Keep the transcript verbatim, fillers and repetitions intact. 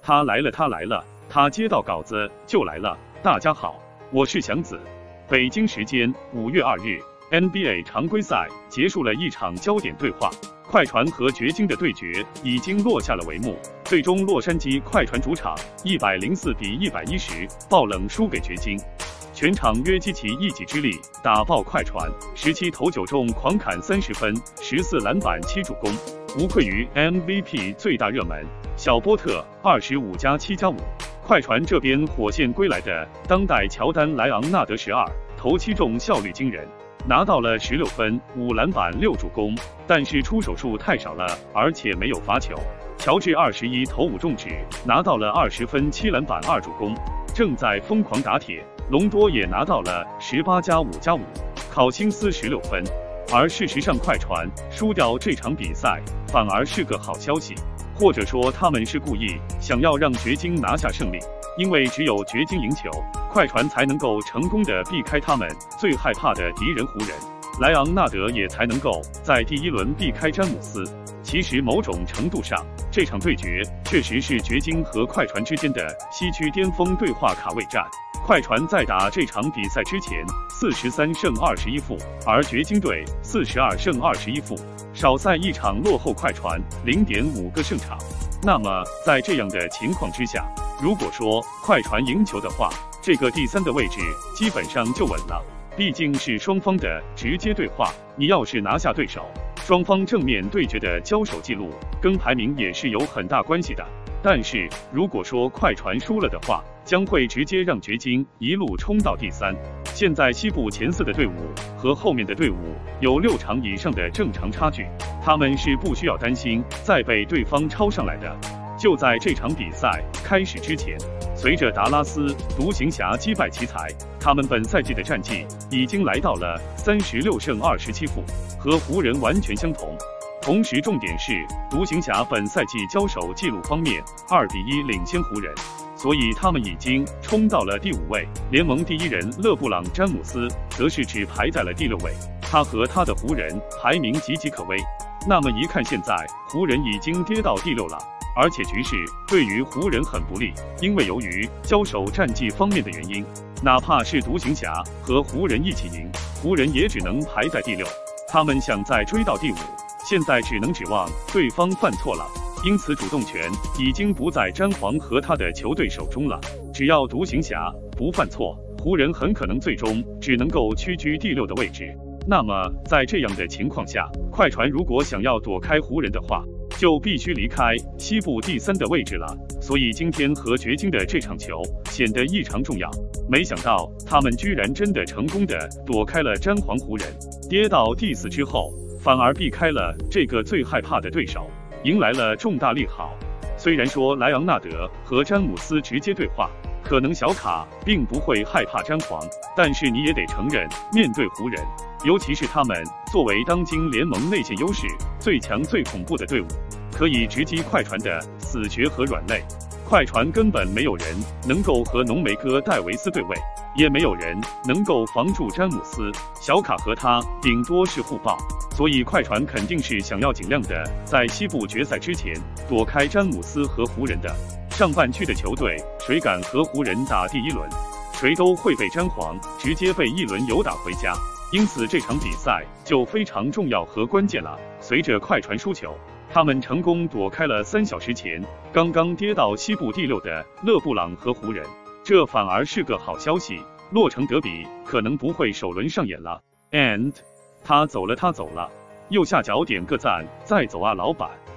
他来了，他来了，他接到稿子就来了。大家好，我是祥子。北京时间五月二日 ，N B A 常规赛结束了一场焦点对话，快船和掘金的对决已经落下了帷幕。最终，洛杉矶快船主场一百零四比一百一十爆冷输给掘金。全场约基奇一己之力打爆快船，十七投九中，狂砍三十分，十四篮板七助攻，无愧于 M V P 最大热门。小波特二十五加七加五。快船这边火线归来的当代乔丹莱昂纳德十二投七中，效率惊人，拿到了十六分、五篮板、六助攻，但是出手数太少了，而且没有罚球。乔治二十一投五中指，拿到了二十分、七篮板、二助攻，正在疯狂打铁。隆多也拿到了十八加五加五，考辛斯十六分。而事实上，快船输掉这场比赛反而是个好消息，或者说他们是故意想要让掘金拿下胜利，因为只有掘金赢球，快船才能够成功的避开他们最害怕的敌人湖人，莱昂纳德也才能够在第一轮避开詹姆斯。其实某种程度上，这场对决确实是掘金和快船之间的西区巅峰对话卡位战。快船在打这场比赛之前四十三胜二十一负，而掘金队四十二胜二十一负，少赛一场落后快船 零点五个胜场。那么在这样的情况之下，如果说快船赢球的话，这个第三的位置基本上就稳了。毕竟是双方的直接对话，你要是拿下对手，双方正面对决的交手记录跟排名也是有很大关系的。但是如果说快船输了的话，将会直接让掘金一路冲到第三。现在西部前四的队伍和后面的队伍有六场以上的正常差距，他们是不需要担心再被对方超上来的。就在这场比赛开始之前，随着达拉斯独行侠击败奇才，他们本赛季的战绩已经来到了三十六胜二十七负，和湖人完全相同。同时重点是独行侠本赛季交手记录方面二比一领先湖人，所以他们已经冲到了第五位。联盟第一人勒布朗詹姆斯则是只排在了第六位，他和他的湖人排名岌岌可危。那么一看现在湖人已经跌到第六了，而且局势对于湖人很不利，因为由于交手战绩方面的原因，哪怕是独行侠和湖人一起赢，湖人也只能排在第六，他们想再追到第五，现在只能指望对方犯错了。因此主动权已经不在詹皇和他的球队手中了，只要独行侠不犯错，湖人很可能最终只能够屈居第六的位置。那么在这样的情况下，快船如果想要躲开湖人的话，就必须离开西部第三的位置了。所以今天和掘金的这场球显得异常重要。没想到他们居然真的成功的躲开了詹皇湖人，跌到第四之后，反而避开了这个最害怕的对手，迎来了重大利好。虽然说莱昂纳德和詹姆斯直接对话，可能小卡并不会害怕詹皇，但是你也得承认，面对湖人，尤其是他们作为当今联盟内线优势最强最恐怖的队伍，可以直击快船的死穴和软肋。快船根本没有人能够和浓眉哥戴维斯对位，也没有人能够防住詹姆斯，小卡和他顶多是互爆。所以快船肯定是想要尽量的在西部决赛之前躲开詹姆斯和湖人的。上半区的球队谁敢和湖人打第一轮，谁都会被詹皇直接被一轮游打回家。因此这场比赛就非常重要和关键了。随着快船输球，他们成功躲开了三小时前刚刚跌到西部第六的勒布朗和湖人，这反而是个好消息。洛城德比可能不会首轮上演了。And 他走了，他走了。右下角点个赞，再走啊，老板。